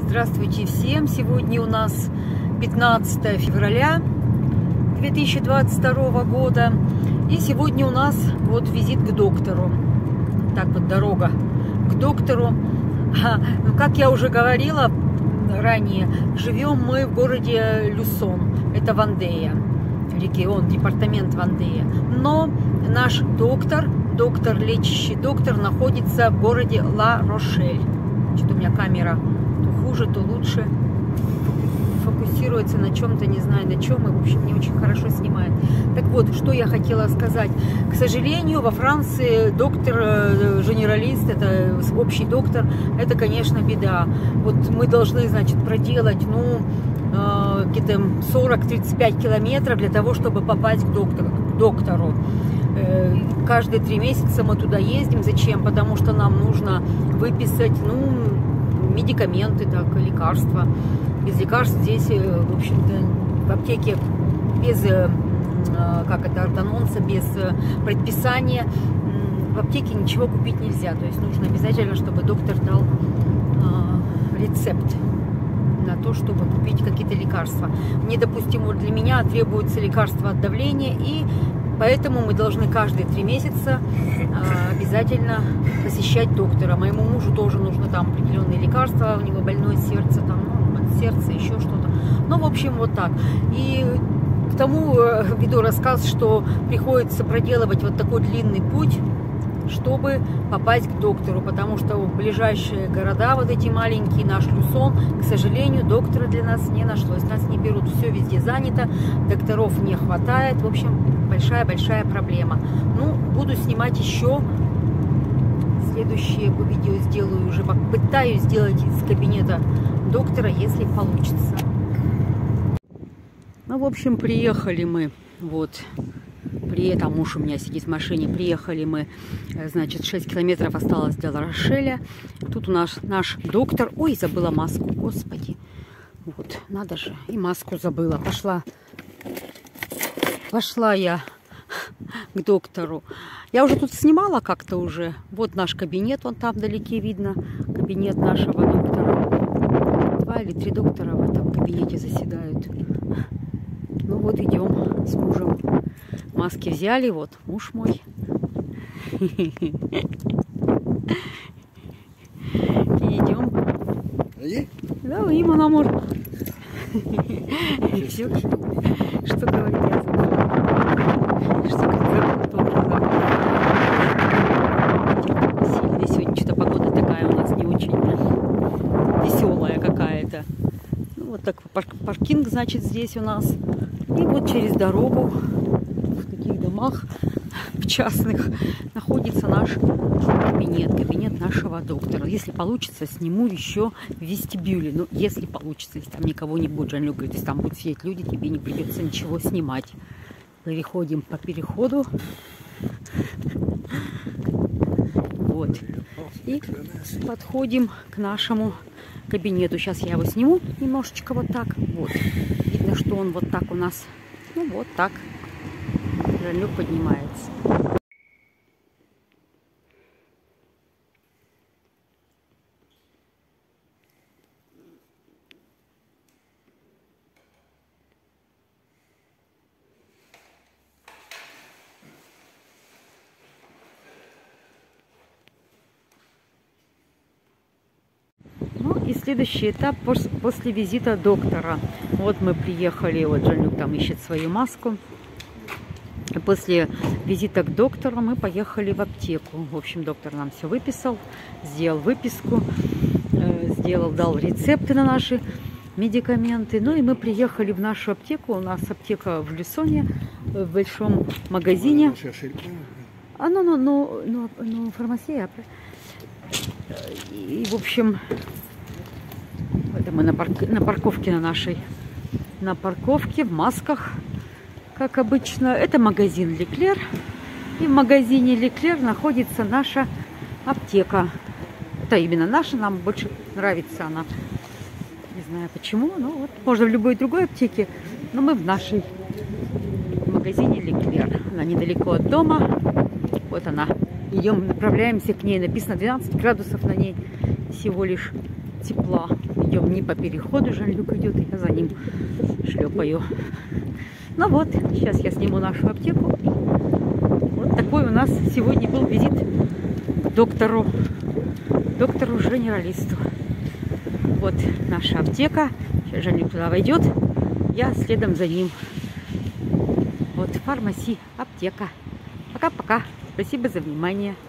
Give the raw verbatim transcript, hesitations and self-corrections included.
Здравствуйте всем! Сегодня у нас пятнадцатое февраля две тысячи двадцать второго года. И сегодня у нас вот визит к доктору. Так вот дорога к доктору. Ну, как я уже говорила ранее, живем мы в городе Люсон. Это Вандея, регион, департамент Вандея. Но наш доктор, доктор, лечащий доктор, находится в городе Ла-Рошель. Что-то у меня камера то хуже, то лучше фокусируется на чем-то, не знаю на чем, и, в общем, не очень хорошо снимает. Так вот, что я хотела сказать. К сожалению, во Франции доктор, генералист, это общий доктор, это, конечно, беда. Вот мы должны, значит, проделать, ну, где-то сорок-тридцать пять километров для того, чтобы попасть к доктору. К доктору. Каждые три месяца мы туда ездим. Зачем? Потому что нам нужно выписать, ну, медикаменты, так, лекарства. Без лекарств здесь, в общем-то, в аптеке без, как это, ордонанса, без предписания в аптеке ничего купить нельзя. То есть нужно обязательно, чтобы доктор дал э, рецепт на то, чтобы купить какие-то лекарства. Мне, допустим, вот для меня требуется лекарство от давления, и поэтому мы должны каждые три месяца э, обязательно посещать доктора. Моему мужу тоже нужно там определенные лекарства, у него больное сердце, там, ну, от сердца, еще что-то. Ну, в общем, вот так. И к тому э, веду рассказ, что приходится проделывать вот такой длинный путь, чтобы попасть к доктору, потому что в ближайшие города, вот эти маленькие, наш Люсон, к сожалению, доктора для нас не нашлось. Нас не берут, все везде занято, докторов не хватает. В общем, большая-большая проблема. Ну, буду снимать еще. Следующее видео сделаю уже, попытаюсь сделать из кабинета доктора, если получится. Ну, в общем, приехали мы, вот. При этом муж у меня сидит в машине. Приехали мы, значит, шесть километров осталось до Ла-Рошеля. Тут у нас наш доктор. Ой, забыла маску, господи. Вот, надо же, и маску забыла. Пошла, пошла я к доктору. Я уже тут снимала как-то уже. Вот наш кабинет, вон там вдалеке видно. Кабинет нашего доктора. Два или три доктора в этом кабинете заседают. Ну вот, идем с мужем. Маски взяли, вот муж мой. И идем. Да, им она может. Все, что говорит, я забыла. Что говорит, тоже забыла. Сильно сегодня что-то погода такая у нас не очень веселая какая-то. Ну, вот так паркинг, значит, здесь у нас. И вот через дорогу в таких домах, в частных, находится наш кабинет, кабинет нашего доктора. Если получится, сниму еще в вестибюле. Ну, если получится, если там никого не будет. Жан-Люк говорит, если там будут сидеть люди, тебе не придется ничего снимать. Переходим по переходу. Вот. И подходим к нашему кабинету. Сейчас я его сниму немножечко вот так. Вот. Видно, что он вот так у нас. Ну, вот так. Жан-Люк поднимается. И следующий этап после визита доктора. Вот мы приехали, вот Жан-Люк там ищет свою маску. И после визита к доктору мы поехали в аптеку. В общем, доктор нам все выписал, сделал выписку, сделал, дал рецепты на наши медикаменты. Ну и мы приехали в нашу аптеку. У нас аптека в Люсоне, в большом магазине. А, ну, ну, ну, ну, ну, фармация. И, в общем... Это мы на, парк... на парковке на нашей. На парковке, в масках, как обычно. Это магазин Леклер. И в магазине Леклер находится наша аптека. Это именно наша, нам больше нравится она. Не знаю почему, но вот можно в любой другой аптеке. Но мы в нашей в магазине Леклер. Она недалеко от дома. Вот она. Идем, направляемся к ней. Написано двенадцать градусов на ней всего лишь тепла. Идем не по переходу, Жан-Люк идет, я за ним шлепаю. Ну вот, сейчас я сниму нашу аптеку. Вот такой у нас сегодня был визит к доктору, доктору-женералисту. Вот наша аптека. Сейчас Жан-Люк туда войдет, я следом за ним. Вот фармаси, аптека. Пока-пока. Спасибо за внимание.